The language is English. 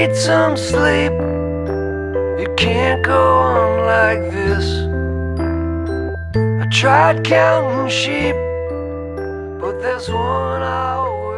need some sleep. You can't go on like this. I tried counting sheep, but there's one I